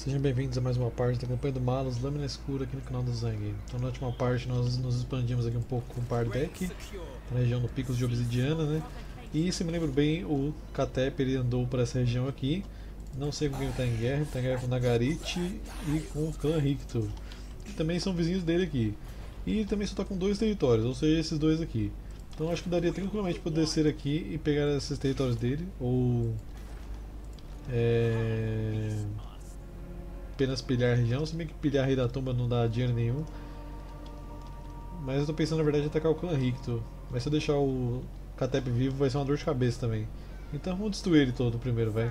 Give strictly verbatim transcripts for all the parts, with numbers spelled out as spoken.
Sejam bem-vindos a mais uma parte da campanha do Malus Lâmina Escura aqui no canal do Zang. Então na última parte nós nos expandimos aqui um pouco com o Pardek, na região do Picos de Obsidiana, né? E se me lembro bem, o Catep ele andou para essa região aqui. Não sei com quem ele está em guerra, ele está em guerra com o Nagarit e com o clã Ricto, que também são vizinhos dele aqui. E ele também só está com dois territórios, ou seja, esses dois aqui. Então acho que daria tranquilamente para descer aqui e pegar esses territórios dele, ou é... apenas pilhar a região, se bem que pilhar a Rei da Tumba não dá dinheiro nenhum. Mas eu tô pensando na verdade em atacar o clã Ricto. Mas se eu deixar o Catep vivo vai ser uma dor de cabeça também. Então vamos destruir ele todo primeiro, vai.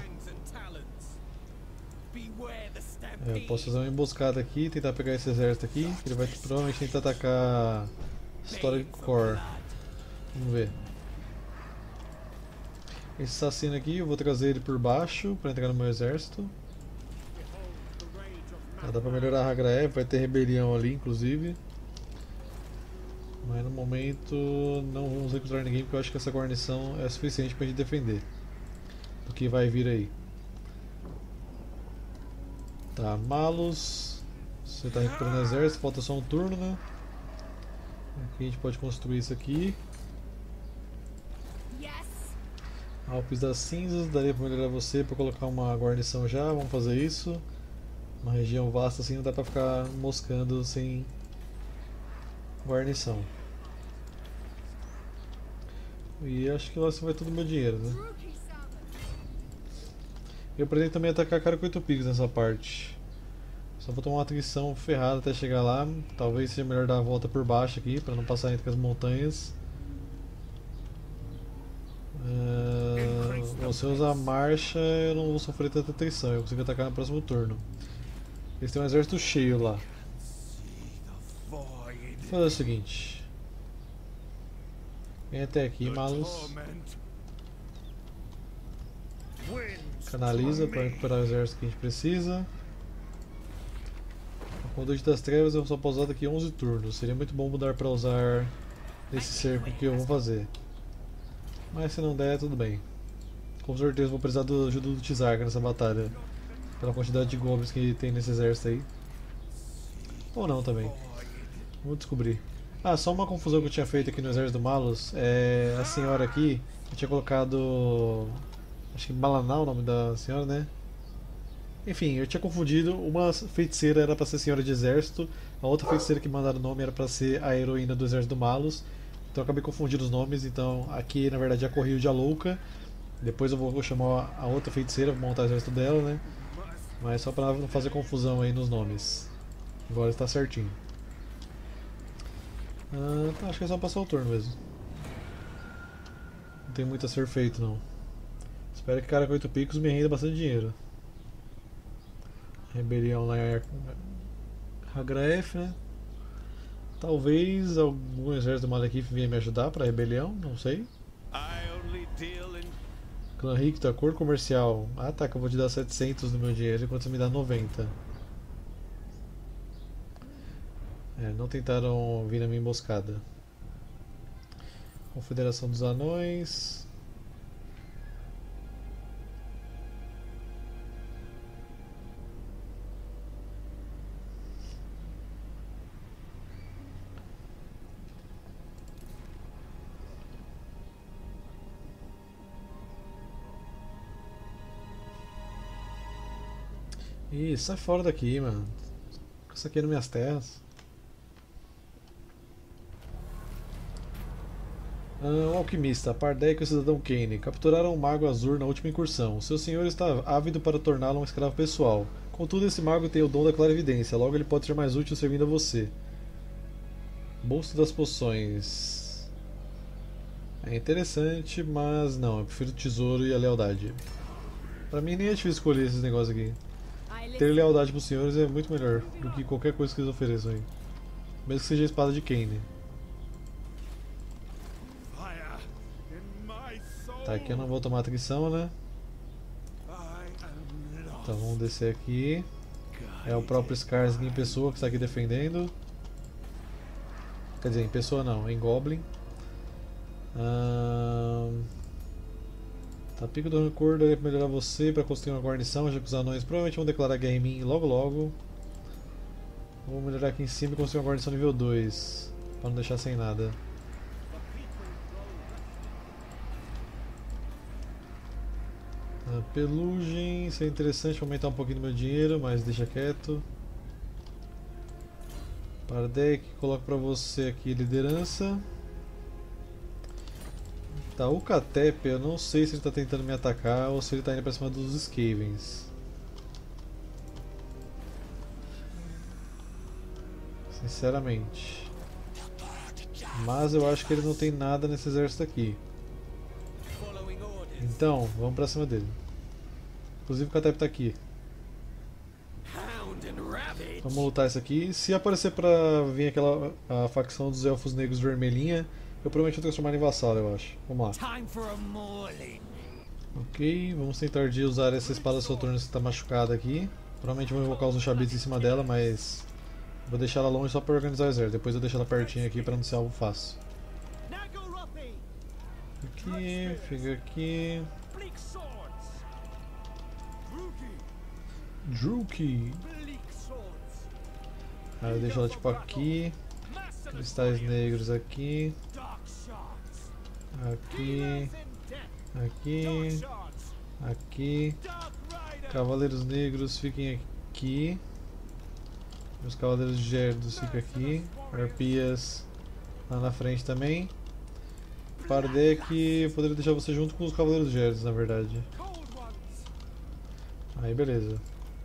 É, eu posso fazer uma emboscada aqui, tentar pegar esse exército aqui. Ele vai provavelmente tentar atacar Historic Core. Vamos ver. Esse assassino aqui, eu vou trazer ele por baixo para entrar no meu exército. Ah, dá pra melhorar a Hagraev, vai ter rebelião ali inclusive. Mas no momento não vamos recrutar ninguém porque eu acho que essa guarnição é suficiente pra gente defender do que vai vir aí. Tá, Malus, você tá recuperando o exército, falta só um turno, né? Aqui a gente pode construir isso aqui. Alpes das Cinzas, daria pra melhorar você pra colocar uma guarnição já, vamos fazer isso. Uma região vasta assim não dá pra ficar moscando sem guarnição. E acho que lá se vai todo o meu dinheiro, né? Eu pretendo também atacar Caracoito Picos nessa parte. Só vou tomar uma atrição ferrada até chegar lá. Talvez seja melhor dar a volta por baixo aqui, para não passar entre as montanhas. Uh, se eu usar a marcha, eu não vou sofrer tanta atrição. Eu consigo atacar no próximo turno. Eles têm um exército cheio lá. Vou fazer o seguinte. Vem até aqui, Malus. Canaliza para recuperar o exército que a gente precisa. O Conduite das Trevas eu só posso usar daqui a onze turnos. Seria muito bom mudar para usar esse cerco que eu vou fazer. Mas se não der, tudo bem. Com certeza vou precisar da ajuda do Tizarca nessa batalha. Pela quantidade de goblins que tem nesse exército aí. Ou não também. Vamos descobrir. Ah, só uma confusão que eu tinha feito aqui no exército do Malus. É, a senhora aqui, eu tinha colocado... acho que Malanal o nome da senhora, né? Enfim, eu tinha confundido. Uma feiticeira era para ser senhora de exército. A outra feiticeira que mandaram o nome era para ser a heroína do exército do Malus. Então eu acabei confundindo os nomes. Então aqui na verdade é a Correio de Alouca. Depois eu vou chamar a outra feiticeira para montar o exército dela, né? Mas só para não fazer confusão aí nos nomes. Agora está certinho. Ah, tá, acho que é só passar o turno mesmo. Não tem muito a ser feito não. Espero que Caracoito Picos me renda bastante dinheiro. Rebelião lá em Hagraef, né? Talvez algum exército do Malekith venha me ajudar para a rebelião, não sei. Clã Ricto, acordo comercial. Ah tá, que eu vou te dar setecentos do meu dinheiro enquanto você me dá noventa. É, não tentaram vir na minha emboscada. Confederação dos Anões. Ih, sai fora daqui, mano. Isso aqui é nas minhas terras. Ah, o alquimista, Pardek e o cidadão Kane capturaram um mago azul na última incursão. Seu senhor está ávido para torná-lo um escravo pessoal. Contudo, esse mago tem o dom da clarividência, logo ele pode ser mais útil servindo a você. Bolsa das poções. É interessante, mas não, eu prefiro o tesouro e a lealdade. Pra mim nem é difícil escolher esses negócios aqui. Ter lealdade pros senhores é muito melhor do que qualquer coisa que eles ofereçam aí. Mesmo que seja a espada de Kane. Tá, aqui eu não vou tomar atrição, né? Então vamos descer aqui. É o próprio Skarsgård em pessoa que está aqui defendendo. Quer dizer, em pessoa não, em Goblin. Ah, Tá, Pico do Rancor daria pra melhorar você pra construir uma guarnição, já que os anões provavelmente vão declarar guerra em mim logo logo. Vou melhorar aqui em cima e construir uma guarnição nível dois, pra não deixar sem nada. A pelugem, isso é interessante, vou aumentar um pouquinho do meu dinheiro, mas deixa quieto. Pardek, coloco pra você aqui liderança. Tá, o Catep, eu não sei se ele tá tentando me atacar ou se ele tá indo pra cima dos Skavens. Sinceramente. Mas eu acho que ele não tem nada nesse exército aqui. Então, vamos pra cima dele. Inclusive o Catep tá aqui. Vamos lutar isso aqui. Se aparecer pra vir aquela a facção dos Elfos Negros Vermelhinha, eu provavelmente vou transformar em vassalo, eu acho. Vamos lá. Ok, vamos tentar de usar essa espada Soturna que está machucada aqui. Provavelmente vou invocar os Ushabtis em cima dela, mas vou deixar ela longe só para organizar o exército. Depois eu deixo ela pertinho aqui para não ser algo fácil. Aqui, fica aqui. Druki. Aí eu deixo ela tipo aqui. Cristais negros aqui. Aqui. Aqui. Aqui. Cavaleiros negros fiquem aqui. Os cavaleiros gérdos ficam aqui. Arpias lá na frente também. Pardek, eu poderia deixar você junto com os cavaleiros gérdos, na verdade. Aí beleza.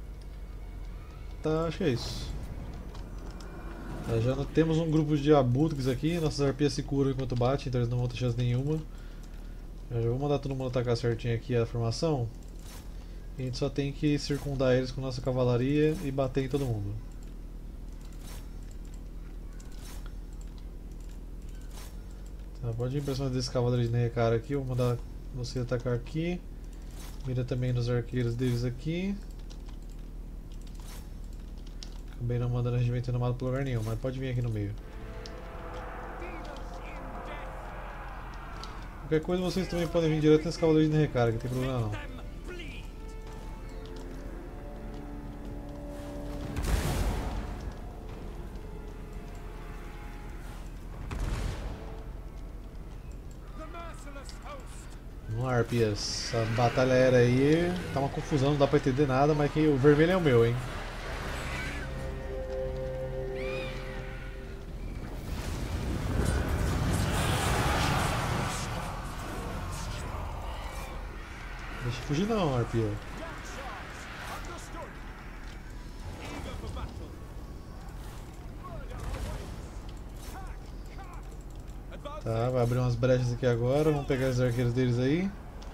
Tá, acho que é isso. Tá, já temos um grupo de abutres aqui. Nossas arpias se curam enquanto bate, então eles não vão ter chance nenhuma. Eu já vou mandar todo mundo atacar certinho aqui a formação. E a gente só tem que circundar eles com nossa cavalaria e bater em todo mundo. Tá, pode ir pra cima desse cavaleiro de Nerekara aqui. Eu vou mandar você atacar aqui. Mira também nos arqueiros deles aqui. Acabei não mandando a regimento renomado pra lugar nenhum, mas pode vir aqui no meio. Qualquer coisa vocês também podem vir direto nesse cavaleiro de Nerekara, que não tem problema não. Vamos lá, Arpias. Essa batalha era aí, tá uma confusão, não dá pra entender nada, mas que o vermelho é o meu, hein. Deixa eu fugir não, Arpia. Tá, vai abrir umas brechas aqui agora, vamos pegar os arqueiros deles aí.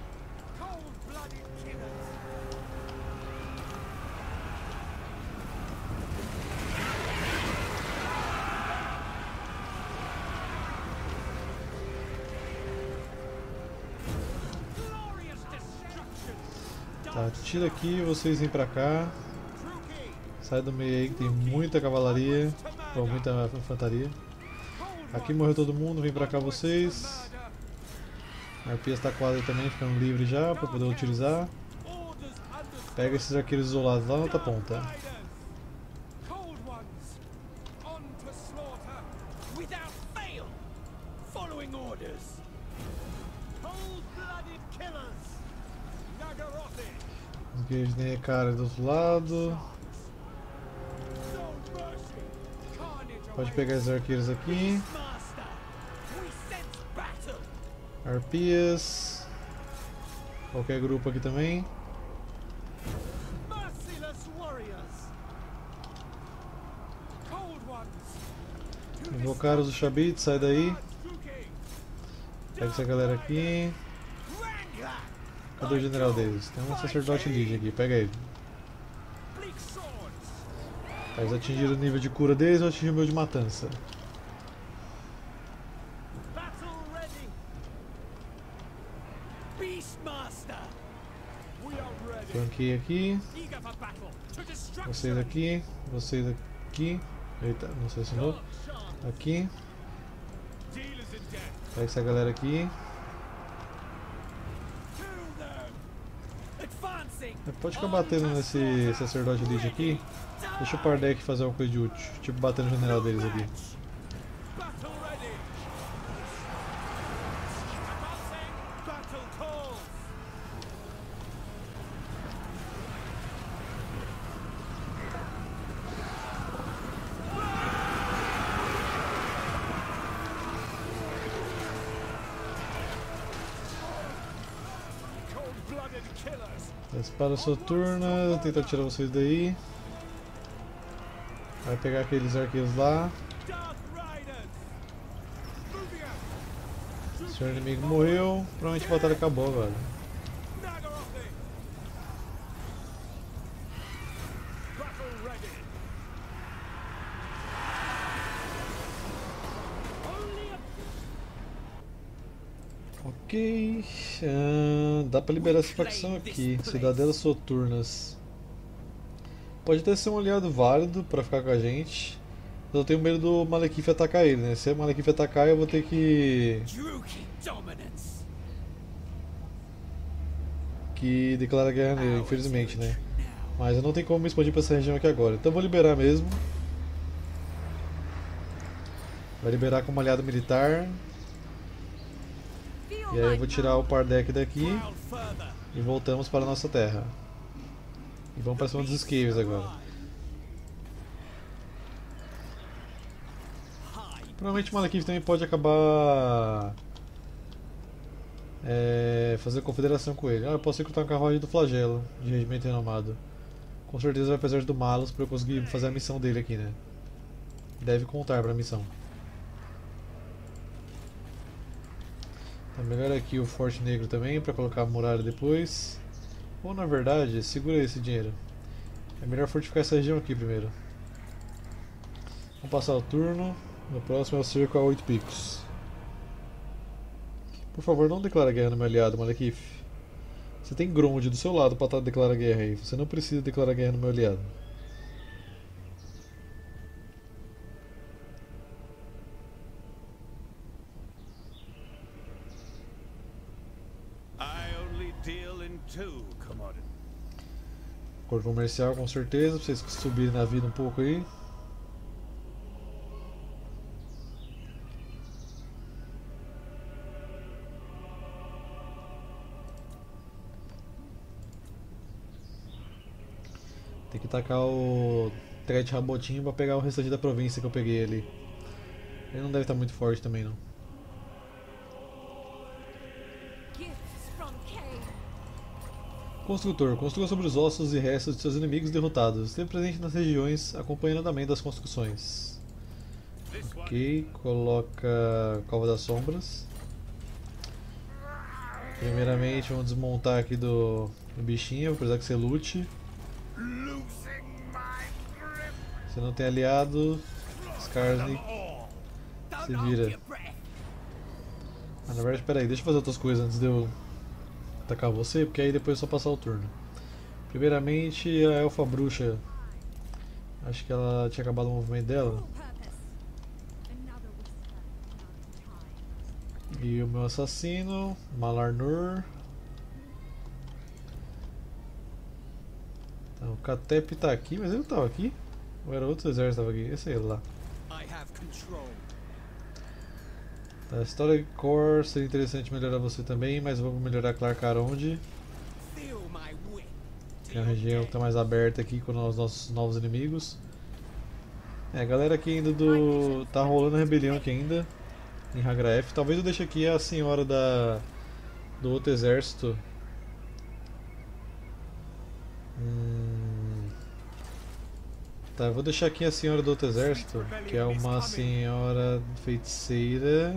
Tá, tira aqui, vocês vêm pra cá. Sai do meio aí que tem muita cavalaria, ou muita infantaria. Aqui morreu todo mundo, vem pra cá vocês. Arpias tá quase também, ficando livre já pra poder utilizar. Pega esses arqueiros isolados lá na outra ponta. Os guerreiros de Nerekara do outro lado. Pode pegar os arqueiros aqui. Arpias. Qualquer grupo aqui também. Invocar os Ushabtis, sai daí. Pega essa galera aqui. Cadê o general deles? Tem um sacerdote Lidia aqui, pega ele. Eles atingiram o nível de cura deles ou atingiram o meu de matança? Flanquei aqui. Vocês aqui. Vocês aqui. Eita, não selecionou. Aqui. Pega essa galera aqui. Pode ficar batendo nesse sacerdote elite aqui. Deixa o Pardek fazer alguma coisa de útil. Tipo bater no general deles aqui. Espada soturna, tentar tirar vocês daí. Vai pegar aqueles arqueiros lá. Seu inimigo morreu. Provavelmente a batalha acabou agora. Ok, uh, dá pra liberar essa facção aqui, Cidadelas Soturnas. Pode até ser um aliado válido pra ficar com a gente, mas eu tenho medo do Malekith atacar ele, né? Se o Malekith atacar eu vou ter que... que declarar guerra nele, infelizmente, né? Mas eu não tenho como me expandir pra essa região aqui agora, então eu vou liberar mesmo. Vai liberar como aliado militar. E aí eu vou tirar o Pardek daqui e voltamos para a nossa terra. E vamos para cima dos Skaves agora. Provavelmente o Malekith também pode acabar é, fazer confederação com ele. Ah, eu posso recrutar um carruagem do Flagelo, de regimento renomado. Com certeza vai precisar do Malus para eu conseguir fazer a missão dele aqui, né? Deve contar para a missão. Tá, melhor aqui o Forte Negro também, para colocar a muralha depois. Ou na verdade, segura esse dinheiro. É melhor fortificar essa região aqui primeiro. Vamos passar o turno. No próximo é o cerco a oito picos. Por favor, não declara guerra no meu aliado, Malekith. Você tem Grond do seu lado para declarar guerra aí. Você não precisa declarar guerra no meu aliado. Acordo comercial com certeza, pra vocês subirem na vida um pouco aí. Tem que tacar o Tret Rabotinho pra pegar o restante da província que eu peguei ali. Ele não deve estar muito forte também não. Construtor. Construa sobre os ossos e restos de seus inimigos derrotados. Esteja presente nas regiões, acompanhando o andamento das construções. Ok, coloca Cova das Sombras. Primeiramente vamos desmontar aqui do, do bichinho, vou precisar que você lute. Você não tem aliado, Skarsnik se vira. Ah, na verdade, peraí, deixa eu fazer outras coisas antes de eu atacar você, porque aí depois é só passar o turno. Primeiramente, a Elfa Bruxa. Acho que ela tinha acabado o movimento dela. E o meu assassino, Malar Nur. Então, o Katep tá aqui, mas ele não tava aqui? Ou era outro exército que tava aqui? Esse aí lá. Tá, Historic Core seria interessante melhorar você também, mas vou melhorar Clark Aronde. Que é a região que está mais aberta aqui com os nossos novos inimigos. É, a galera aqui ainda do... tá rolando a rebelião aqui ainda. Em Hagraef. Talvez eu deixe aqui a senhora da... do outro exército. Hum... Tá, eu vou deixar aqui a senhora do outro exército, que é uma senhora feiticeira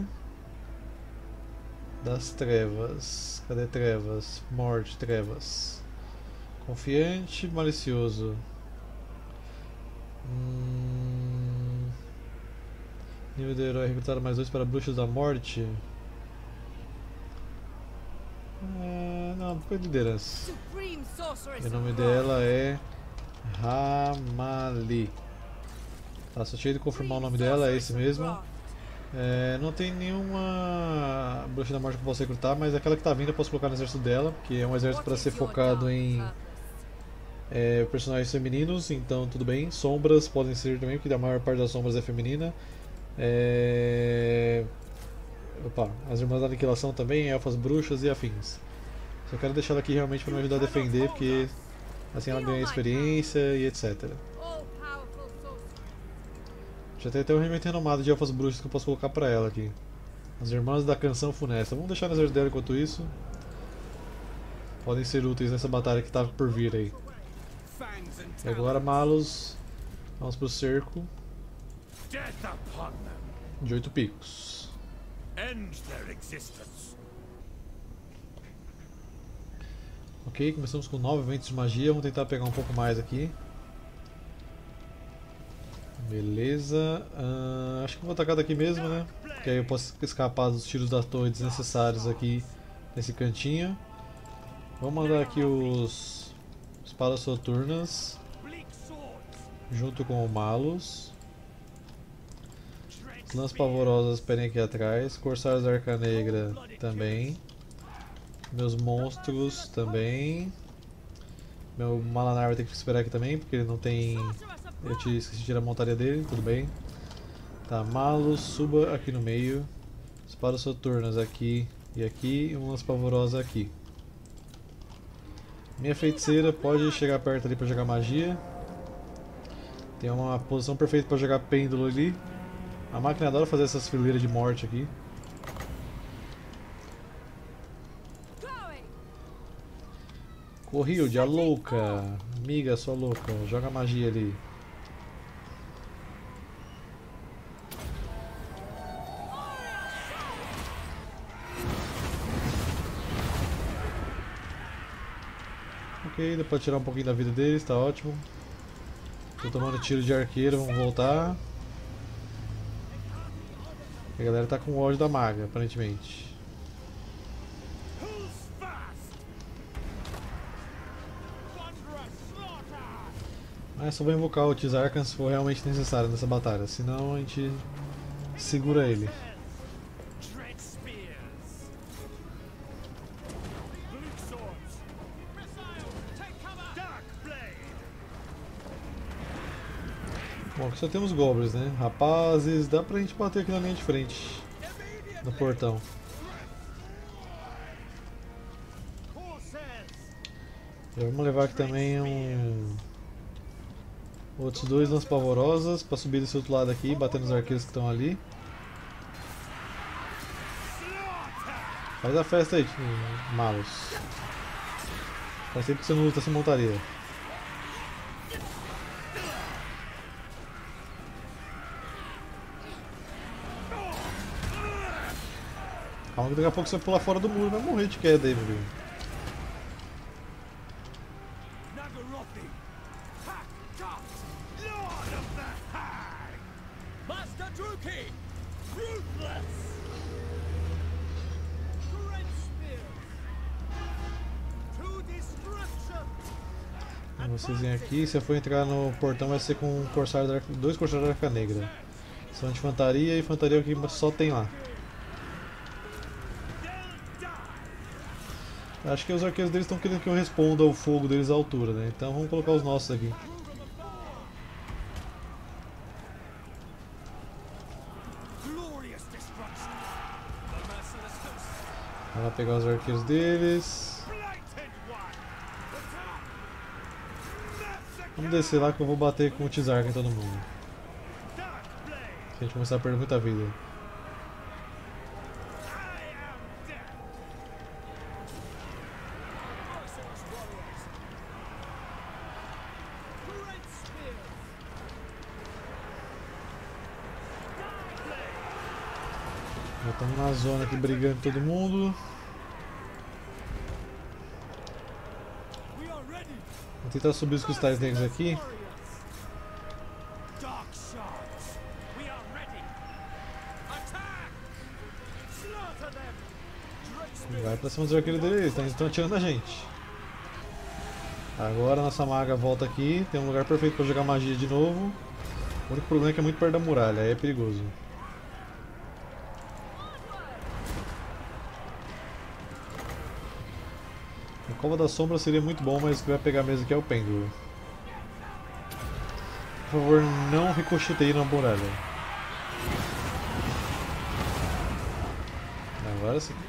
das trevas. Cadê trevas? Morte, trevas. Confiante, malicioso. Hum... Nível do herói recrutado mais dois para bruxas da morte. Ah, não, foi liderança. O nome dela é Ramali. Tá, só tinha de confirmar o nome dela, é esse mesmo. É, não tem nenhuma bruxa da morte que eu possa recrutar, mas aquela que tá vindo eu posso colocar no exército dela, porque é um exército para ser focado em é, personagens femininos, então tudo bem. Sombras podem ser também, porque a maior parte das sombras é feminina. É... Opa, as Irmãs da Aniquilação também, elfas, bruxas e afins. Só quero deixar ela aqui realmente para me ajudar a defender, porque assim ela ganha experiência e etcétera. Já tem até um regimento renomado de elfas bruxas que eu posso colocar pra ela aqui. As Irmãs da Canção Funesta. Vamos deixar no exército dela enquanto isso. Podem ser úteis nessa batalha que tá por vir aí. E agora, Malus. Vamos pro cerco. De oito picos. Ok, começamos com nove ventos de magia. Vamos tentar pegar um pouco mais aqui. Beleza, uh, acho que vou atacar daqui mesmo, né? Que aí eu posso escapar dos tiros da torre desnecessários aqui nesse cantinho. Vamos mandar aqui os espadas soturnas junto com o Malus. As lãs pavorosas esperem aqui atrás. Corsários da Arca Negra também. Meus monstros também. Meu Malanar vai ter que esperar aqui também, porque ele não tem... Eu te esqueci de tirar a montaria dele, tudo bem. Tá, Malus, suba aqui no meio. Espadas soturnas aqui e aqui, e umas pavorosas aqui. Minha feiticeira pode chegar perto ali para jogar magia. Tem uma posição perfeita para jogar pêndulo ali. A máquina adora fazer essas fileiras de morte aqui. Corrilde, a louca. Amiga, sua louca. Joga magia ali. Ok, dá pra tirar um pouquinho da vida deles, tá ótimo. Tô tomando tiro de arqueiro, vamos voltar. A galera tá com ódio da maga, aparentemente. Mas só vou invocar o Tizarkan se for realmente necessário nessa batalha, senão a gente segura ele. Bom, aqui só temos goblins, né? Rapazes, dá pra gente bater aqui na linha de frente, no portão. Já vamos levar aqui também um... outros dois lãs pavorosas para subir desse outro lado aqui, bater nos arqueiros que estão ali. Faz a festa aí, Malus. Faz tempo que você não luta essa montaria. Calma que daqui a pouco você pular fora do muro e vai morrer de queda aí, meu amigo. Vocês vêm aqui, se eu for entrar no portão vai ser com um corsário da, dois corsários da Arca Negra. São de infantaria e infantaria que só tem lá. Acho que os arqueiros deles estão querendo que eu responda o fogo deles à altura, né? Então vamos colocar os nossos aqui. Vamos lá pegar os arqueiros deles. Vamos descer lá que eu vou bater com o Tizarkan em todo mundo. Se a gente começar a perder muita vida. Já estamos na zona aqui brigando com todo mundo. Vou tentar subir os cristais negros aqui. Vai pra cima dos arqueiros deles, eles estão atirando a gente. Agora a nossa maga volta aqui, tem um lugar perfeito para jogar magia de novo. O único problema é que é muito perto da muralha, aí é perigoso. Cova da Sombra seria muito bom, mas o que vai pegar mesmo aqui é o pêndulo. Por favor, não ricocheteie na muralha. Agora sim.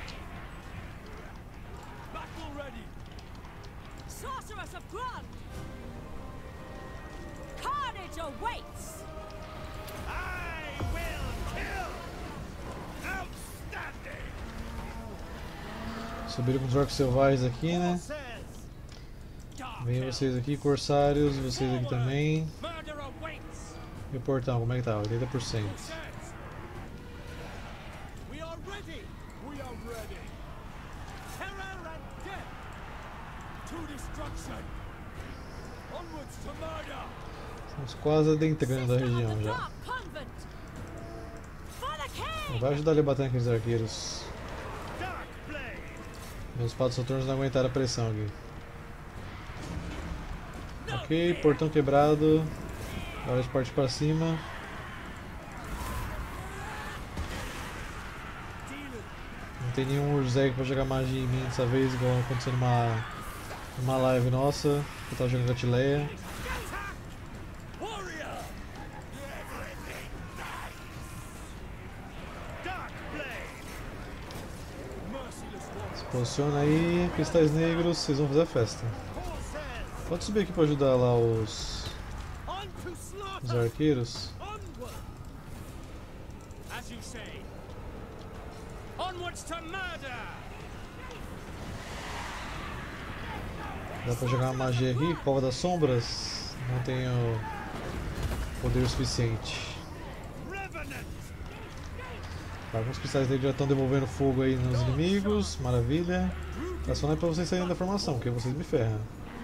Subiram com os orcos selvagens aqui, né? Vem vocês aqui, corsários, vocês aqui também. E o portão, como é que tá? oitenta por cento. Estamos quase adentrando a região já. Vai ajudar ali a bater naqueles arqueiros. Meus espadas soturnos não aguentaram a pressão aqui. Ok, portão quebrado. Hora de partir para cima. Não tem nenhum Urzeg para jogar magia em mim dessa vez, igual aconteceu numa, numa live nossa, que eu tava jogando Gatileia. Se posiciona aí, cristais negros, vocês vão fazer a festa. Pode subir aqui para ajudar lá os, os arqueiros. Dá pra jogar uma magia aqui, Cova das Sombras. Não tenho poder suficiente. Alguns cristais dele já estão devolvendo fogo aí nos inimigos, maravilha. Tá só não é pra vocês saírem da formação, porque vocês me ferram.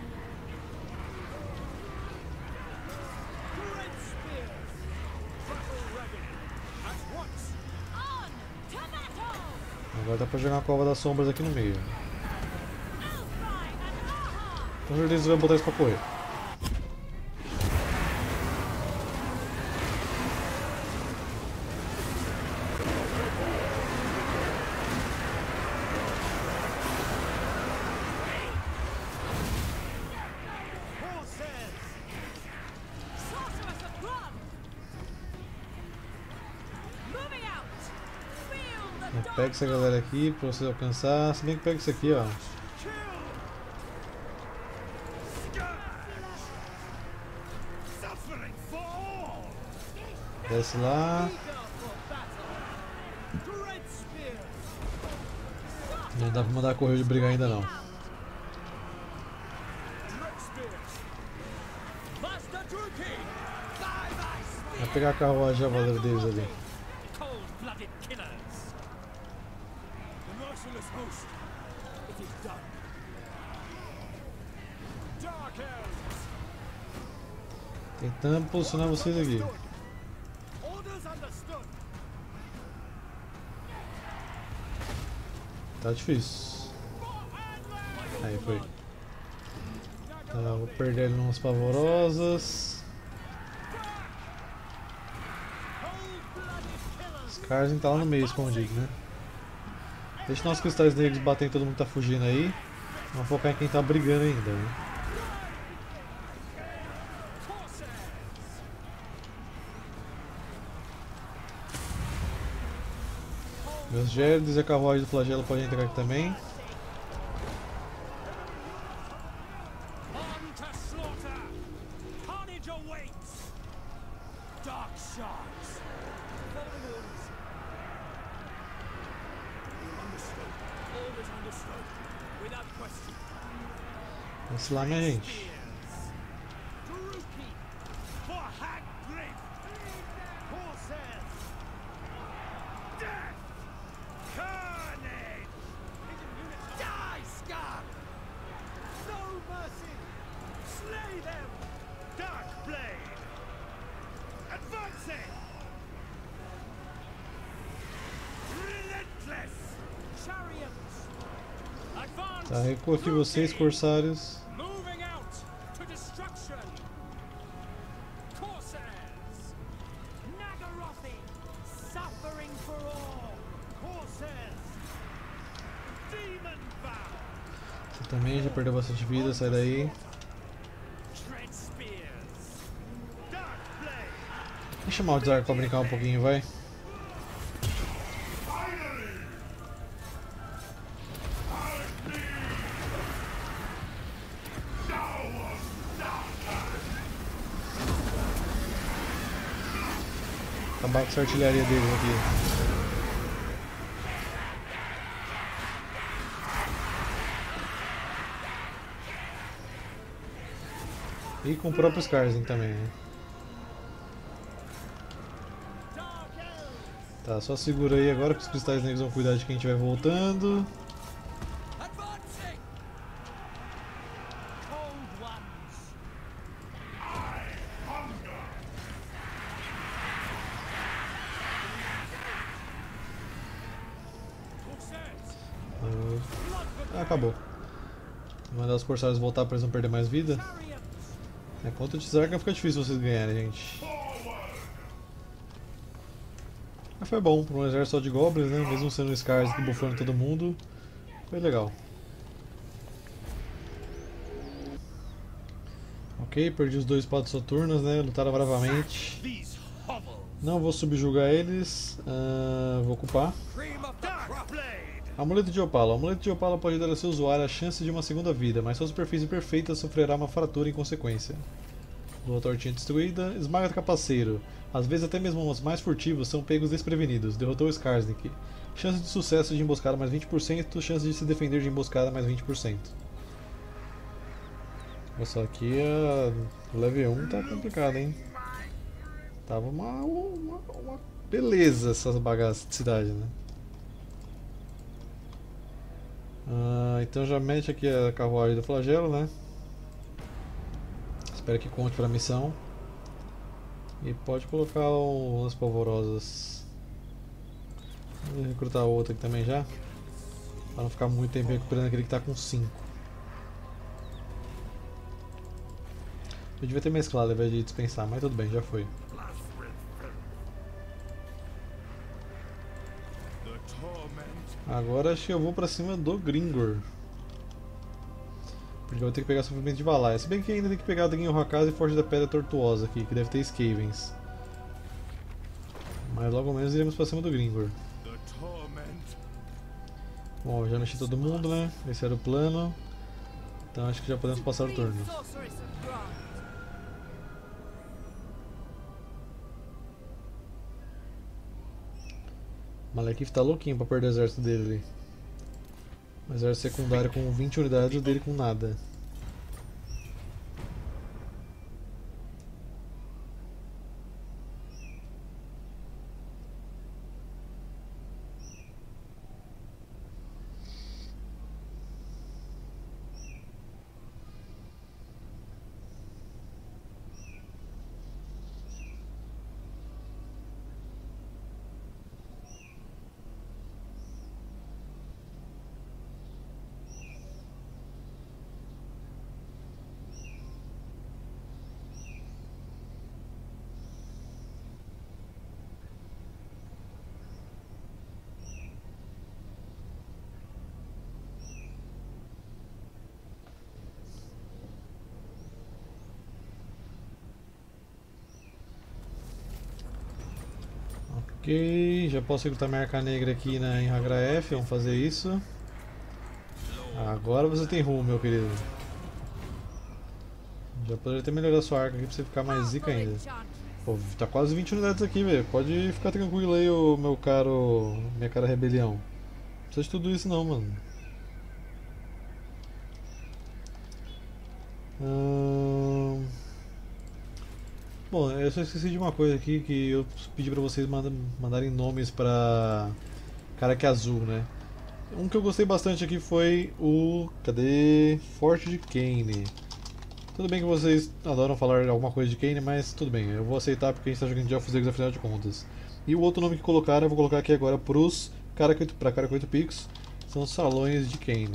Agora dá pra jogar uma Cova das Sombras aqui no meio. Com certeza vai botar isso pra correr. Pega essa galera aqui pra você alcançar. Se bem que pega isso aqui, ó. Desce lá. Não dá pra mandar correr de brigar ainda não. Vai pegar a carruagem cavaleiro deles ali. Tentando posicionar vocês aqui. Tá difícil. Aí foi. Tá, vou perder ele numas pavorosas. Os caras estão lá no meio escondidos, né? Deixa nossos cristais negros bater em todo mundo que tá fugindo aí. Vamos focar em quem tá brigando ainda, né? Meus Gérides e a carruagem do flagelo podem entrar aqui também. Vamos lá, minha gente. Tá, recuo aqui vocês, corsários. também já perdeu bastante vida, sai daí. Deixa eu chamar o Tsark pra brincar um pouquinho, vai. Acabar com essa artilharia deles aqui. E com o próprio Skarsgård também, né? Tá, só segura aí agora que os cristais negros vão cuidar de quem estiver voltando. Ah, acabou. Vou mandar os corsários voltar para eles não perder mais vida. É, contra o Tsark fica difícil vocês ganharem, gente. Mas foi bom, para um exército só de goblins, né? Mesmo sendo Scars buffando todo mundo, foi legal. Ok, perdi os dois espadas soturnas, né? Lutaram bravamente. Não vou subjugar eles, uh, vou ocupar. Amuleto de Opala. O amuleto de Opala pode dar ao seu usuário a chance de uma segunda vida, mas sua superfície perfeita sofrerá uma fratura em consequência. Lua tortinha destruída. Esmaga capaceiro. Às vezes até mesmo os mais furtivos são pegos desprevenidos. Derrotou o Skarsgård. Chance de sucesso de emboscada mais vinte por cento, chance de se defender de emboscada mais vinte por cento. Olha só, aqui a level um tá complicado, hein? Tava uma, uma, uma beleza essas bagaças de cidade, né? Ah, então já mete aqui a carruagem do flagelo, né? Espero que conte para a missão. E pode colocar umas polvorosas. Vou recrutar outra aqui também já. Para não ficar muito tempo recuperando aquele que está com cinco. Eu devia ter mesclado ao invés de dispensar, mas tudo bem, já foi. Agora acho que eu vou pra cima do Gringor. Porque eu vou ter que pegar sofrimento de Valhalla. Se bem que ainda tem que pegar o Draguinho Rocasa e Forte da Pedra Tortuosa aqui, que deve ter Skavens. Mas logo menos iremos pra cima do Gringor. Bom, já mexi todo mundo, né? Esse era o plano. Então acho que já podemos passar o turno. Malekith tá louquinho pra perder o exército dele ali. Um exército secundário com vinte unidades e o dele com nada. Ok, já posso recrutar minha arca negra aqui na, em Hagraef, vamos fazer isso. Agora você tem rumo, meu querido. Já poderia ter melhorado a sua arca aqui pra você ficar mais zica ainda. Pô, tá quase vinte unidades aqui, velho. Pode ficar tranquilo aí, o meu caro. Minha cara rebelião. Não precisa de tudo isso não, mano. Hum... Bom, eu só esqueci de uma coisa aqui que eu pedi pra vocês manda, mandarem nomes pra cara que é azul, né? Um que eu gostei bastante aqui foi o... cadê? Forte de Kane. Tudo bem que vocês adoram falar alguma coisa de Kane, mas tudo bem, eu vou aceitar porque a gente tá jogando de Elfos Negros afinal de contas. E o outro nome que colocaram eu vou colocar aqui agora pros cara que, pra cara com oito picos, são os salões de Kane.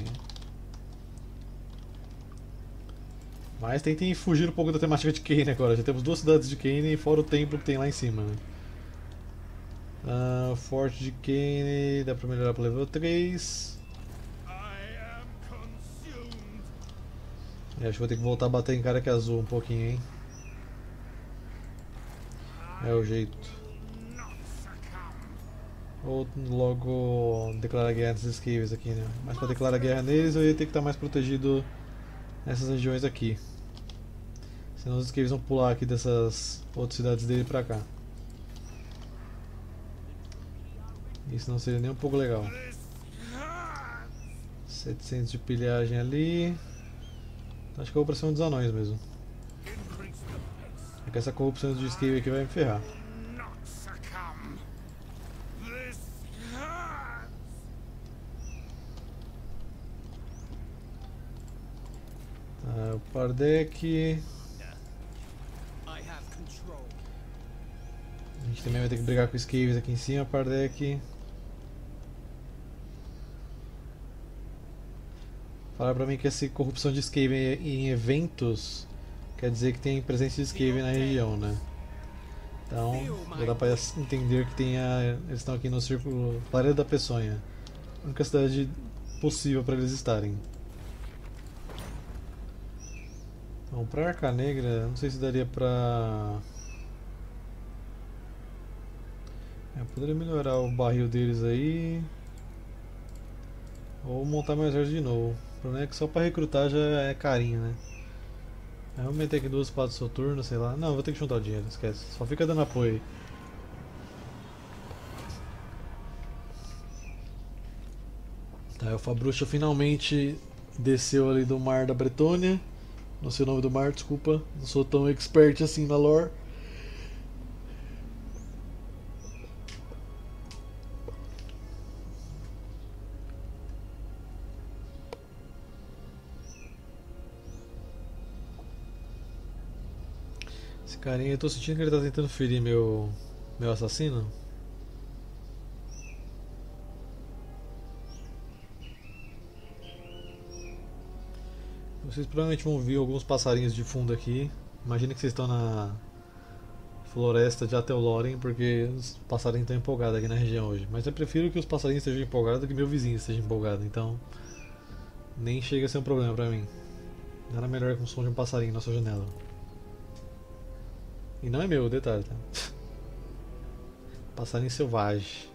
Mas tentem fugir um pouco da temática de Kane agora. Já temos duas cidades de Kane e fora o templo que tem lá em cima. Né? Uh, Forte de Kane dá pra melhorar para level três. Eu acho que vou ter que voltar a bater em cara que é azul um pouquinho, hein? É o jeito. Ou logo declarar guerra nesses esquives aqui, né? Mas pra declarar guerra neles eu ia ter que estar mais protegido nessas regiões aqui. Senão os esquives vão pular aqui dessas outras cidades dele pra cá. Isso não seria nem um pouco legal. setecentos de pilhagem ali. Acho que eu vou pra cima dos anões mesmo. É que essa corrupção de esquive aqui vai me ferrar. Tá, o Pardek. A gente também vai ter que brigar com esquives aqui em cima, Pardek. Fala pra mim que essa corrupção de Skaven em eventos quer dizer que tem presença de Skaven na região, né? Então, já dá pra entender que tem a, eles estão aqui no círculo Clareira da Peçonha. A única cidade possível para eles estarem. Então, pra Arca Negra, não sei se daria pra... É, poderia melhorar o barril deles aí. Ou montar mais exército de novo. O problema é que só pra recrutar já é carinho, né? Aí vamos meter aqui duas espadas soturnas, sei lá. Não, vou ter que juntar o dinheiro, esquece. Só fica dando apoio aí. Tá, o Fabrucho finalmente desceu ali do mar da Bretônia. Não sei o nome do mar, desculpa. Não sou tão expert assim na lore. Esse carinha, eu tô sentindo que ele tá tentando ferir meu, meu assassino. Vocês provavelmente vão ouvir alguns passarinhos de fundo aqui. Imagina que vocês estão na floresta de Atelloren, porque os passarinhos estão empolgados aqui na região hoje. Mas eu prefiro que os passarinhos estejam empolgados do que meu vizinho esteja empolgado, então nem chega a ser um problema pra mim. Nada melhor que um som de um passarinho na sua janela. E não é meu, detalhe, tá? Passarinho selvagem.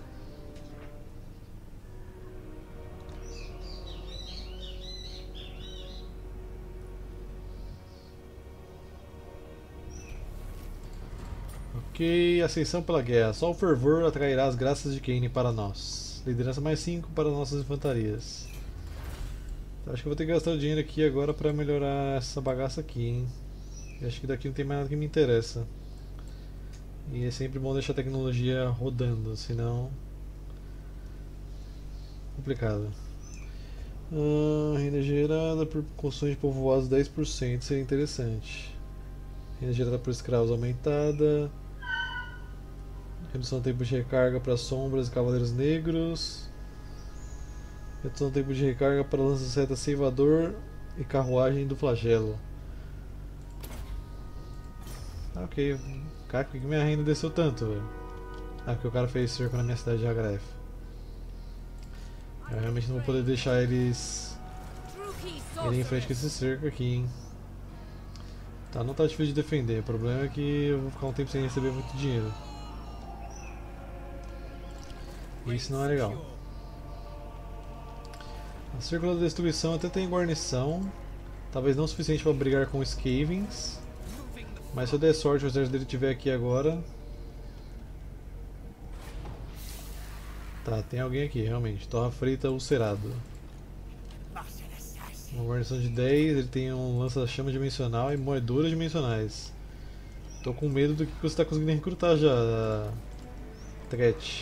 Ok, ascensão pela guerra. Só o fervor atrairá as graças de Kaine para nós. Liderança mais cinco para nossas infantarias. Então, acho que eu vou ter que gastar o dinheiro aqui agora para melhorar essa bagaça aqui, hein? Eu acho que daqui não tem mais nada que me interessa. E é sempre bom deixar a tecnologia rodando, senão... complicado. Ah, renda gerada por construções de povoados dez por cento, seria interessante. Renda gerada por escravos aumentada. Redução do tempo de recarga para sombras e cavaleiros negros. Redução do tempo de recarga para lança-seta ceivador e carruagem do flagelo. Ah, ok. Cara, por que minha renda desceu tanto, velho? Ah, porque o cara fez cerco na minha cidade de Hagref. Eu realmente não vou poder deixar eles irem em frente com esse cerco aqui, hein? Tá, não tá difícil de defender. O problema é que eu vou ficar um tempo sem receber muito dinheiro. E isso não é legal. A Círculo da Destruição até tem guarnição. Talvez não o suficiente para brigar com os Skavens. Mas se eu der sorte, o exército dele estiver aqui agora. Tá, tem alguém aqui, realmente. Torra frita ulcerado. Uma guarnição de dez, ele tem um lança-chama dimensional e moeduras dimensionais. Tô com medo do que você está conseguindo recrutar já, Tret.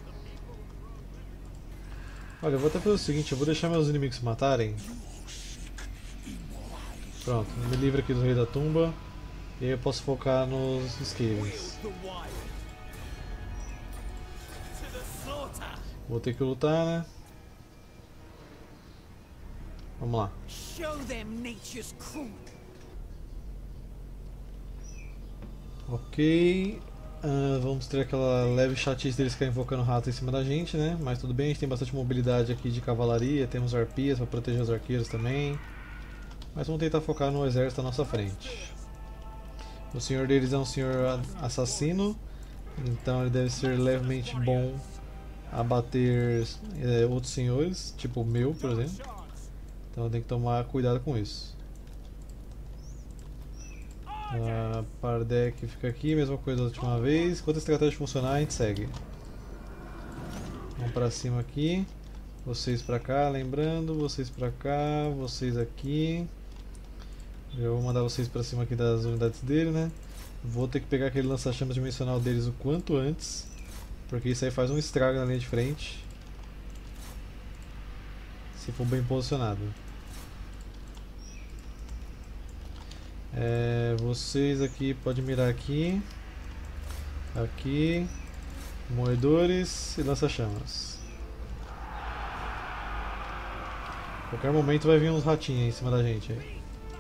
Olha, eu vou até fazer o seguinte, eu vou deixar meus inimigos se matarem. Pronto, me livre aqui do Rei da Tumba. E aí eu posso focar nos Skavens. Vou ter que lutar, né? Vamos lá. Ok. Uh, vamos ter aquela leve chatice deles ficarem invocando rato em cima da gente, né? Mas tudo bem, a gente tem bastante mobilidade aqui de cavalaria. Temos arpias para proteger os arqueiros também. Mas vamos tentar focar no exército à nossa frente. O senhor deles é um senhor assassino, então ele deve ser levemente bom a bater é, outros senhores, tipo o meu, por exemplo. Então tem que tomar cuidado com isso. A Pardek fica aqui, mesma coisa da última vez. Enquanto a estratégia funcionar, a gente segue. Vamos pra cima aqui. Vocês pra cá, lembrando. Vocês pra cá, vocês aqui. Eu vou mandar vocês pra cima aqui das unidades dele, né? Vou ter que pegar aquele lança-chamas dimensional deles o quanto antes, porque isso aí faz um estrago na linha de frente, se for bem posicionado. É, vocês aqui podem mirar aqui, aqui, moedores e lança-chamas. A qualquer momento vai vir uns ratinhos aí em cima da gente aí.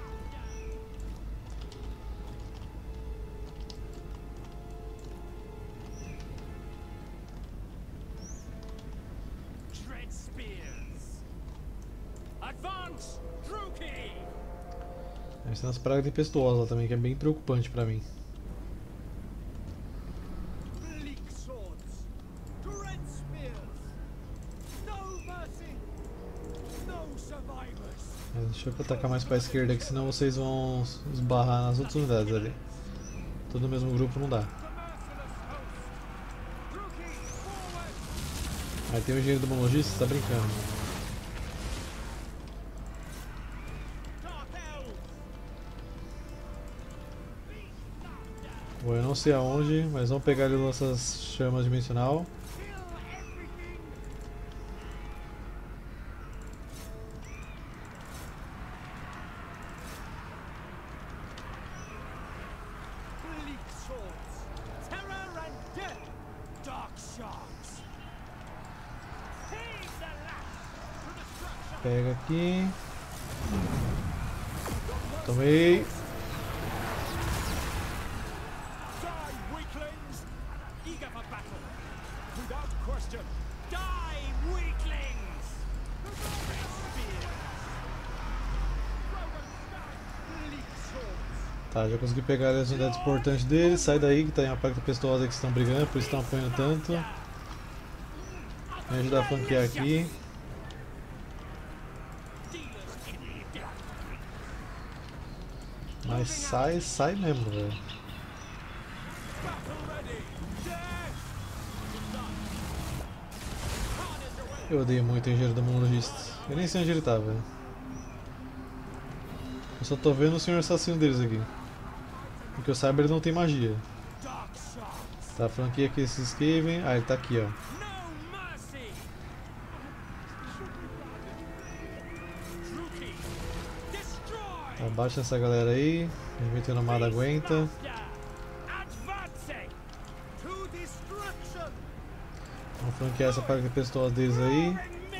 Aí tem as pragas tempestuosas lá também, que é bem preocupante pra mim. Mas deixa eu atacar mais pra esquerda aqui, senão vocês vão esbarrar nas outras unidades ali. Todo no mesmo grupo não dá. Aí tem o engenheiro do monologista, você tá brincando. Bom, eu não sei aonde, mas vamos pegar ali nossas chamas dimensional. Pega aqui. Tomei. Tá, já consegui pegar as unidades importantes deles. Sai daí que tem a praga tempestuosa que estão brigando, por isso estão apanhando tanto. Me ajudar a flanquear aqui. Mas sai, sai mesmo, velho. Eu odeio muito o engenheiro do monologista. Eu nem sei onde ele tá, velho. Eu só tô vendo o senhor assassino deles aqui. Porque eu saiba, ele não tem magia. Tá, flanqueia aqui esses Skaven. Ah, ele tá aqui, ó. Tá, baixa essa galera aí. O Inventor Nomada aguenta. Vamos flanquear essa praga tempestuosa deles aí.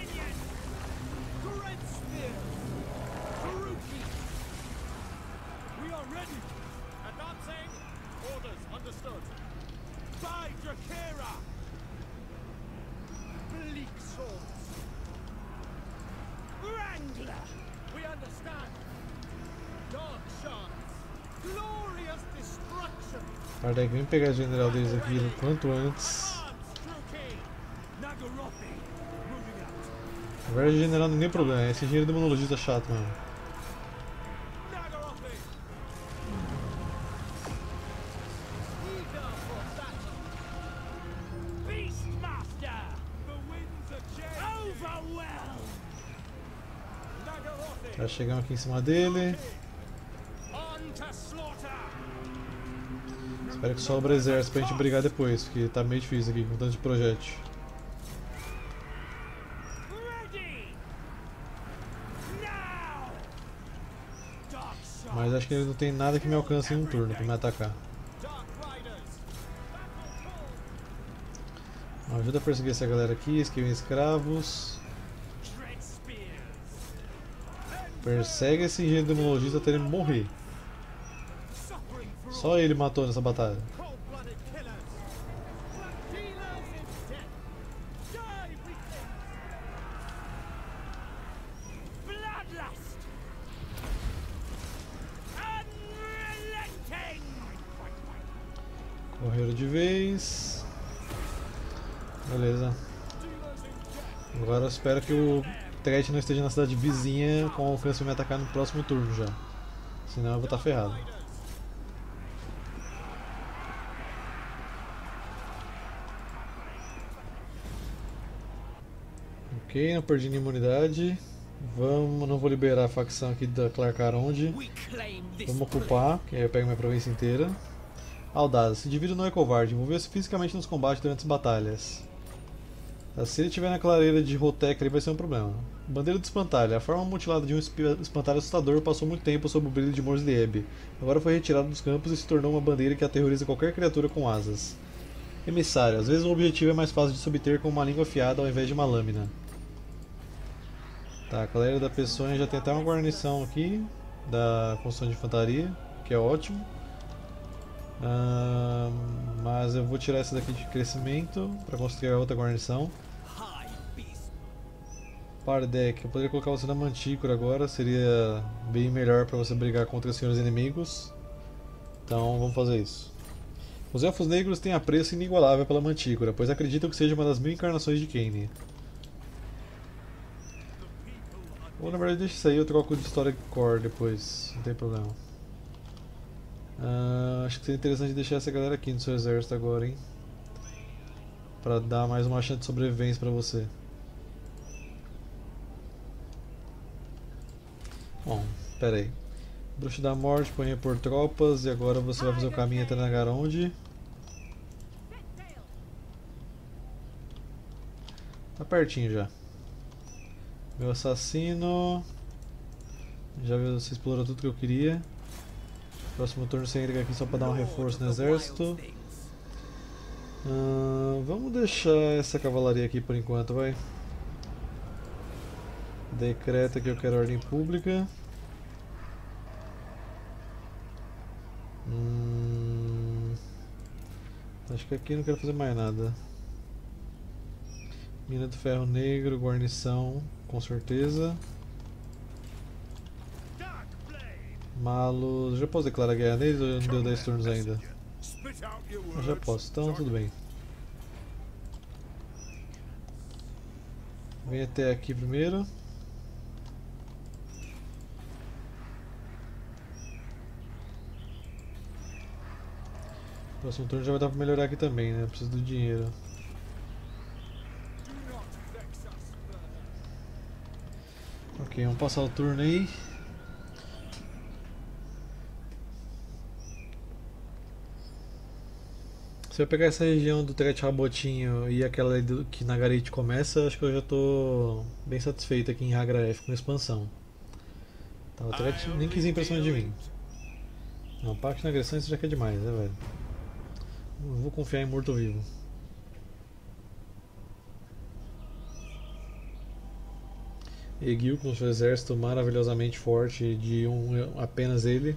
Pardek, vem pegar o general deles aqui o quanto antes. Na verdade, o general não tem nem problema, é esse engenheiro do monologista chato mesmo. Já chegamos aqui em cima dele. Espero que sobra exército pra gente brigar depois, porque tá meio difícil aqui com tanto de projétil. Mas acho que ele não tem nada que me alcance em um turno pra me atacar. Ajuda a perseguir essa galera aqui, esquivem escravos. Persegue esse engenheiro demonologista até ele morrer. Só ele matou nessa batalha. Correram de vez. Beleza. Agora eu espero que o Threat não esteja na cidade vizinha com alcance para me atacar no próximo turno já. Senão eu vou estar ferrado. Ok, não perdi nenhuma unidade. Vamos, não vou liberar a facção aqui da Clark Aronde. Vamos ocupar, que aí eu pego minha província inteira. Audaz, se divida não é covarde, envolveu-se fisicamente nos combates durante as batalhas. Se ele estiver na clareira de Rotek, ele vai ser um problema. Bandeira do Espantalho. A forma mutilada de um espantalho assustador passou muito tempo sob o brilho de Morslieb. Agora foi retirada dos campos e se tornou uma bandeira que aterroriza qualquer criatura com asas. Emissário. Às vezes o objetivo é mais fácil de se obter com uma língua afiada ao invés de uma lâmina. Tá, a clareira da Peçonha já tem até uma guarnição aqui da construção de infantaria, que é ótimo. Uh, mas eu vou tirar essa daqui de crescimento para construir a outra guarnição. Pardek, eu poderia colocar você na Mantícora agora, seria bem melhor para você brigar contra os senhores inimigos. Então vamos fazer isso. Os Elfos Negros têm apreço inigualável pela Mantícora, pois acreditam que seja uma das mil encarnações de Kaine. Ou na verdade deixa isso aí, eu troco de Historic Core depois, não tem problema. Uh, acho que seria interessante deixar essa galera aqui no seu exército agora, hein? Pra dar mais uma chance de sobrevivência pra você. Bom, pera aí. Bruxo da Morte, põe por tropas e agora você vai fazer o caminho até Nagaronde. Tá pertinho já. Meu assassino. Já viu, você explorou tudo que eu queria. Próximo turno você entra aqui só para dar um reforço no exército. Uh, vamos deixar essa cavalaria aqui por enquanto, vai. Decreta que eu quero ordem pública. Hum, acho que aqui não quero fazer mais nada. Mina do Ferro Negro, guarnição, com certeza. Malos. Já posso declarar guerra neles ou não deu dez turnos ainda? Eu já posso, então tudo bem. Vem até aqui primeiro. Próximo turno já vai dar pra melhorar aqui também, né? Preciso do dinheiro. Ok, vamos passar o turno aí. Se eu pegar essa região do Tret Rabotinho e aquela do, que Nagarit começa, acho que eu já estou bem satisfeito aqui em Hagraef com a expansão. Tá, o Tret nem quis ir pra cima de mim. Não, parte na agressão isso já que é demais, né, velho? Não vou confiar em morto-vivo. Egil com seu exército maravilhosamente forte de um apenas ele.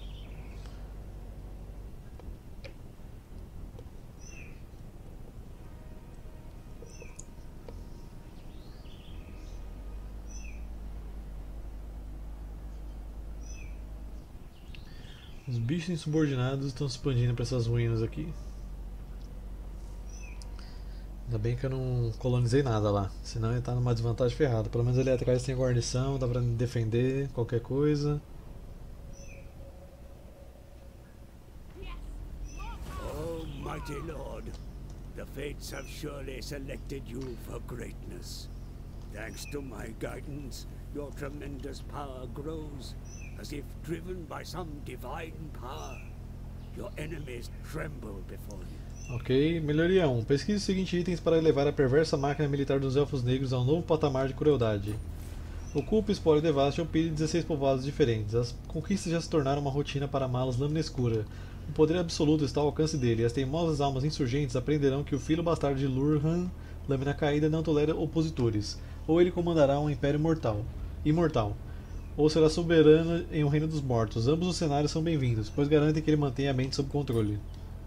Os bichos insubordinados estão se expandindo para essas ruínas aqui. Ainda bem que eu não colonizei nada lá, senão ia estar numa desvantagem ferrada. Pelo menos ali atrás tem guarnição, dá pra defender qualquer coisa. Oh, mighty Lord, the fates have surely selected you for greatness. Thanks to my guidance, your tremendous power grows, as if driven by some divine power. Your enemies tremble before you. Ok, melhoria um. Pesquise os seguintes itens para elevar a perversa máquina militar dos Elfos Negros a um novo patamar de crueldade. Ocupe, explore e devaste ou pilhe dezesseis povoados diferentes. As conquistas já se tornaram uma rotina para Malos Lâmina Escura. O poder absoluto está ao alcance dele e as teimosas almas insurgentes aprenderão que o filho bastardo de Lurhan, Lâmina Caída, não tolera opositores. Ou ele comandará um império mortal, imortal, ou será soberano em um reino dos mortos. Ambos os cenários são bem-vindos, pois garantem que ele mantenha a mente sob controle.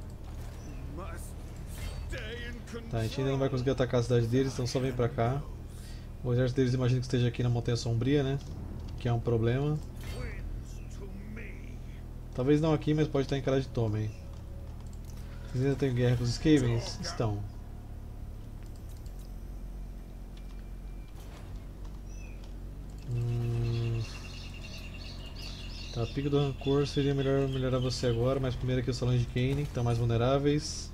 Tá, a gente ainda não vai conseguir atacar a cidade deles, então só vem pra cá. O exército deles imagino que esteja aqui na Montanha Sombria, né? Que é um problema. Talvez não aqui, mas pode estar em cara de toma, hein? Vocês ainda estão em guerra com os Skavens? Estão. Hum... Tá, pico do rancor seria melhor melhorar você agora, mas primeiro aqui os salões de Kane, que estão mais vulneráveis.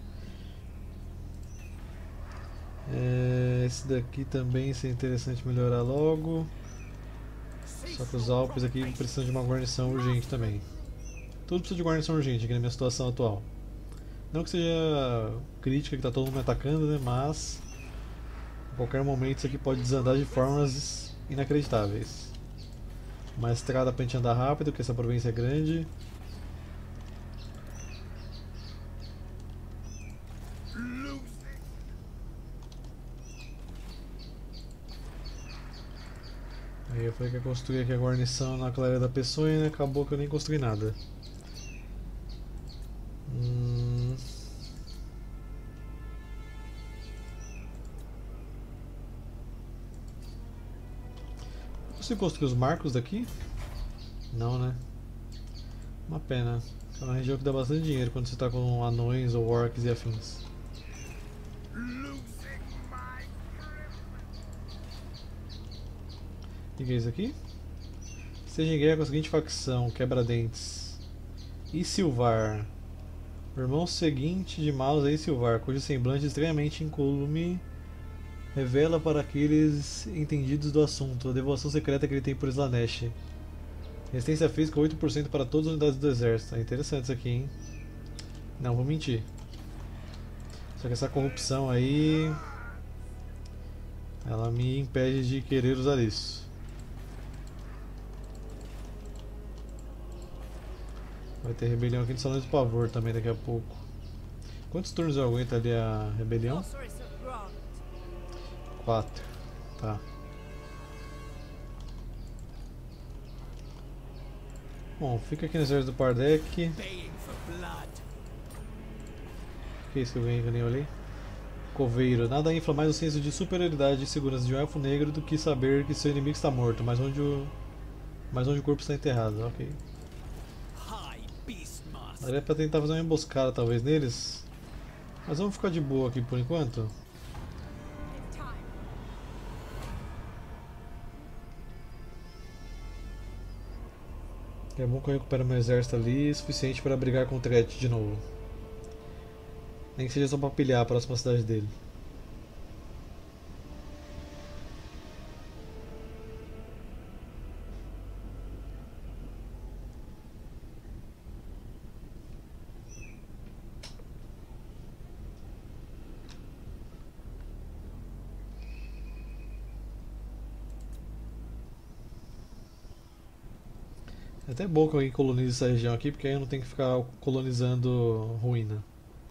É, esse daqui também seria interessante melhorar logo. Só que os Alpes aqui precisam de uma guarnição urgente também. Tudo precisa de guarnição urgente aqui na minha situação atual. Não que seja crítica que está todo mundo me atacando, né? Mas a qualquer momento isso aqui pode desandar de formas inacreditáveis. Uma estrada para a gente andar rápido, porque essa província é grande. Aí eu falei que ia construir aqui a guarnição na clareira da Peçonha, acabou que eu nem construí nada. Hum... Consigo construir os marcos daqui? Não, né? Uma pena. É uma região que dá bastante dinheiro quando você está com anões ou orcs e afins. O que é isso aqui? Esteja em guerra com a seguinte facção, Quebra-Dentes. Isilvar. O irmão seguinte de Malus é Isilvar, cujo semblante extremamente incólume revela para aqueles entendidos do assunto a devoção secreta que ele tem por Slaanesh. Resistência física oito por cento para todas as unidades do exército. É interessante isso aqui, hein? Não, vou mentir. Só que essa corrupção aí... ela me impede de querer usar isso. Vai ter rebelião aqui no Salão do Pavor também daqui a pouco. Quantos turnos eu aguento ali a rebelião? Quatro. Tá. Bom, fica aqui no exército do Pardek. O que é isso que eu ganhei que eu nem olhei? Coveiro. Nada infla mais o senso de superioridade e segurança de um elfo negro do que saber que seu inimigo está morto, mas onde o, mas onde o corpo está enterrado. Ok. Daria pra tentar fazer uma emboscada talvez neles. Mas vamos ficar de boa aqui por enquanto. É bom que eu recupero meu exército ali, suficiente para brigar com o Tret de novo. Nem que seja só para pilhar a próxima cidade dele. É até bom que alguém colonize essa região aqui, porque aí eu não tenho que ficar colonizando ruína.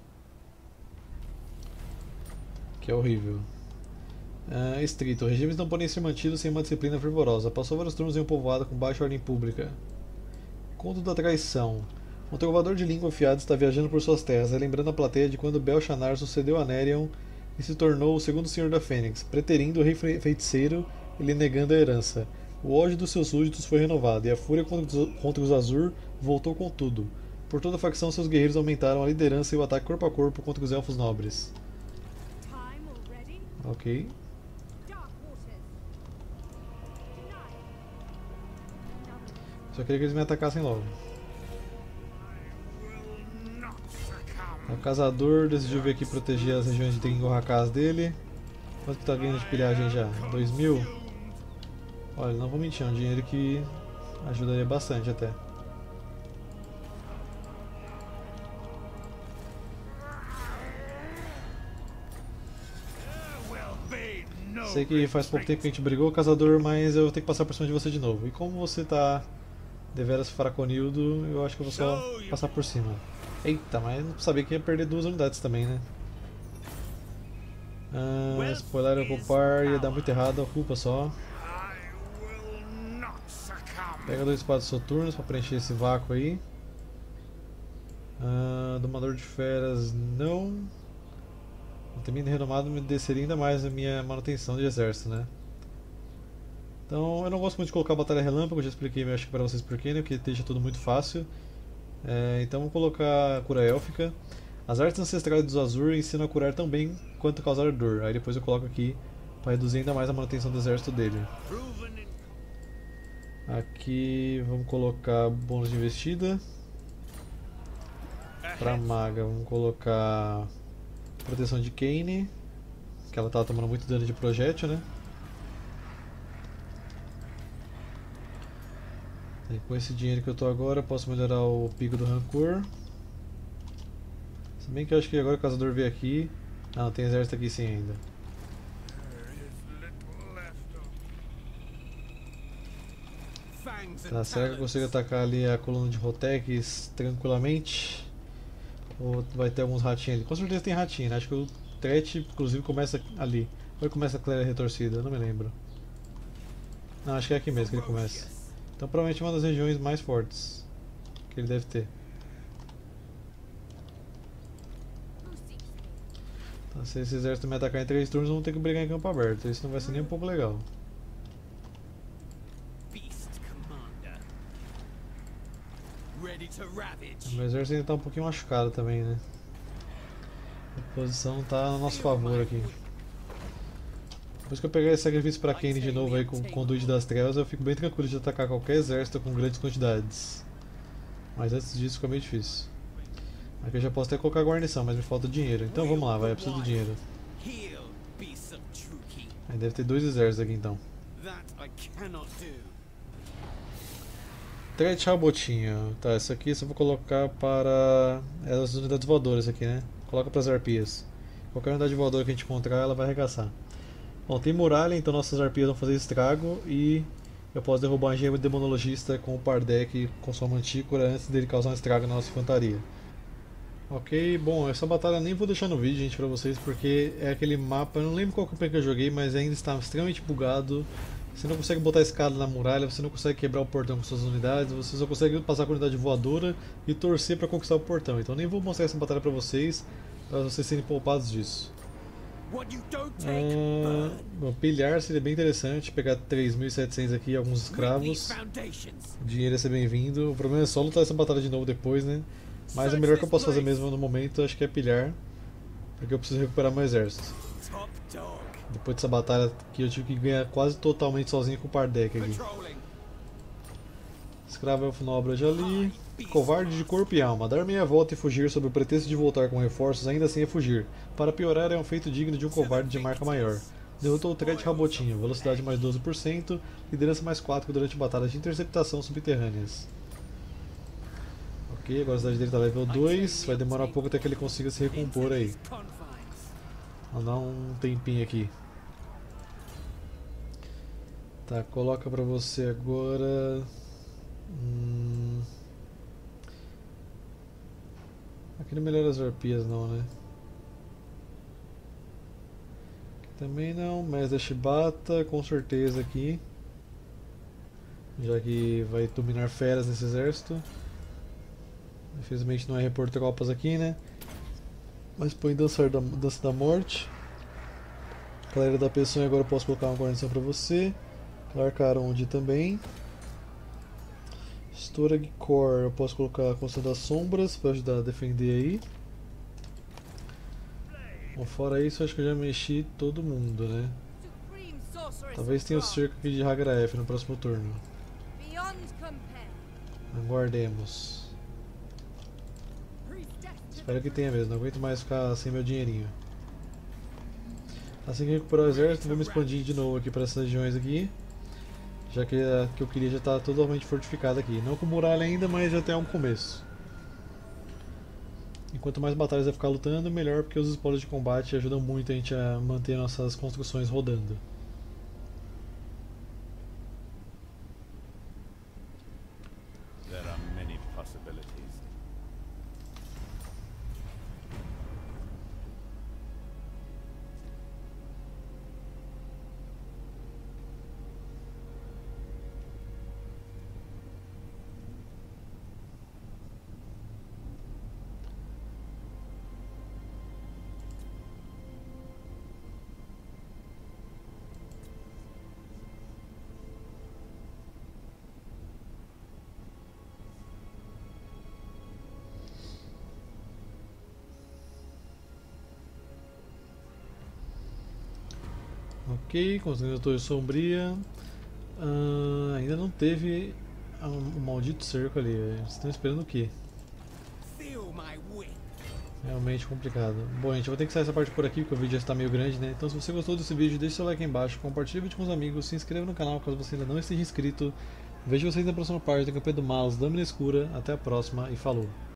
Que é horrível. Uh, estrito. Regimes não podem ser mantidos sem uma disciplina fervorosa. Passou vários turnos em um povoado com baixa ordem pública. Conto da traição. Um trovador de língua afiada está viajando por suas terras, lembrando a plateia de quando Belshazzar sucedeu a Nerion e se tornou o segundo senhor da Fênix, preterindo o rei feiticeiro e lhe negando a herança. O ódio dos seus súditos foi renovado, e a fúria contra os Azur voltou com tudo. Por toda a facção, seus guerreiros aumentaram a liderança e o ataque corpo a corpo contra os elfos nobres. Ok. Só queria que eles me atacassem logo. O caçador decidiu vir aqui proteger as regiões de Tengorrakaz dele. Quanto que tá ganhando de pilhagem já? dois mil? Olha, não vou mentir, é um dinheiro que ajudaria bastante até. Sei que faz pouco tempo que a gente brigou, caçador, mas eu vou ter que passar por cima de você de novo. E como você tá deveras fraconildo, eu acho que eu vou só passar por cima. Eita, mas não sabia que ia perder duas unidades também, né? Ah, spoiler ocupar ia dar muito errado, ocupa só. Pega dois espadas soturnos para preencher esse vácuo aí. Ah, Domador de feras não. Um termino renomado me desceria ainda mais a minha manutenção de exército, né? Então eu não gosto muito de colocar batalha relâmpago, eu já expliquei acho que para vocês porquê, né? Porque deixa tudo muito fácil. É, então vou colocar cura élfica. As artes ancestrais dos Azur ensinam a curar tão bem quanto a causar dor. Aí depois eu coloco aqui para reduzir ainda mais a manutenção do exército dele. Aqui vamos colocar bônus de investida. Pra maga vamos colocar proteção de Kaine, que ela tava tomando muito dano de projétil, né? E com esse dinheiro que eu tô agora eu posso melhorar o pico do rancor. Se bem que eu acho que agora o caçador veio aqui. Ah, não, tem exército aqui sim ainda. Tá, será que eu consigo atacar ali a coluna de Rotex tranquilamente? Ou vai ter alguns ratinhos ali? Com certeza tem ratinho, né? Acho que o Tret, inclusive, começa ali. Ou ele começa a Clera Retorcida? Eu não me lembro. Não, acho que é aqui mesmo que ele começa. Então provavelmente é uma das regiões mais fortes que ele deve ter. Então, se esse exército me atacar em três turnos, vamos ter que brigar em campo aberto. Isso não vai ser nem um pouco legal. O meu exército ainda está um pouquinho machucado também, né? A posição está a nosso favor aqui. Depois que eu pegar esse sacrifício para Kaine de novo aí com o Conduíte das Trevas, eu fico bem tranquilo de atacar qualquer exército com grandes quantidades. Mas antes disso fica meio difícil. Aqui eu já posso até colocar guarnição, mas me falta dinheiro. Então vamos lá, vai, eu preciso do dinheiro. Aí deve ter dois exércitos aqui então. Tret Rabotinho. Tá, essa aqui eu só vou colocar para as unidades voadoras aqui, né? Coloca para as arpias. Qualquer unidade voadora que a gente encontrar, ela vai arregaçar. Bom, tem muralha, então nossas arpias vão fazer estrago e eu posso derrubar um engenheiro demonologista com o Pardek com sua mantícora antes dele causar um estrago na nossa infantaria. Ok, bom, essa batalha nem vou deixar no vídeo, gente, pra vocês, porque é aquele mapa, eu não lembro qual campanha que eu joguei, mas ainda está extremamente bugado. Você não consegue botar escada na muralha, você não consegue quebrar o portão com suas unidades, você só consegue passar com a unidade voadora e torcer para conquistar o portão. Então nem vou mostrar essa batalha para vocês, para vocês serem poupados disso. Ah, bom, pilhar seria bem interessante, pegar três mil e setecentos aqui, alguns escravos. O dinheiro ia ser bem-vindo. O problema é só lutar essa batalha de novo depois, né? Mas o melhor que eu posso fazer mesmo no momento acho que é pilhar, porque eu preciso recuperar meu exército. Depois dessa batalha que eu tive que ganhar quase totalmente sozinho com o Pardek aqui. Escravo elfo nobre já ali. Covarde de corpo e alma. Dar meia volta e fugir sob o pretexto de voltar com reforços ainda assim é fugir. Para piorar é um feito digno de um covarde de marca maior. Derrotou o Tret Rabotinho. Velocidade mais doze por cento. Liderança mais quatro durante batalhas de interceptação subterrâneas. Ok, agora a cidade dele está level dois. Vai demorar um pouco até que ele consiga se recompor aí. Vamos dar um tempinho aqui. Tá, coloca pra você agora. Hum... Aqui não melhora as arpias não, né? Aqui também não, mas da Shibata com certeza aqui. Já que vai dominar feras nesse exército. Infelizmente não é repor tropas aqui, né? Mas põe dançar da, dança da morte. Galera da Peçonha, agora eu posso colocar uma guarnição pra você. Larcaronde também. Storag Core, eu posso colocar a Constante das Sombras para ajudar a defender aí. Bom, fora isso, acho que eu já mexi todo mundo, né? Talvez tenha o cerco aqui de Hagraef no próximo turno. Aguardemos. Espero que tenha mesmo, não aguento mais ficar sem meu dinheirinho. Assim que recuperar o exército, vou me expandir de novo aqui para essas regiões aqui. Já que a que eu queria já está totalmente fortificada aqui. Não com muralha ainda, mas já tem um começo. E quanto mais batalhas eu ficar lutando, melhor, porque os espólios de combate ajudam muito a gente a manter nossas construções rodando. There are many possibilities. Ok, conseguimos a torre sombria. Ah, ainda não teve um, um maldito cerco ali. Vocês estão esperando o quê? Realmente complicado. Bom, gente, eu vou ter que sair essa parte por aqui porque o vídeo já está meio grande, né? Então se você gostou desse vídeo, deixe seu like aí embaixo, compartilhe o vídeo com os amigos, se inscreva no canal caso você ainda não esteja inscrito. Vejo vocês na próxima parte da campanha do Malus Lâmina Escura. Até a próxima e falou!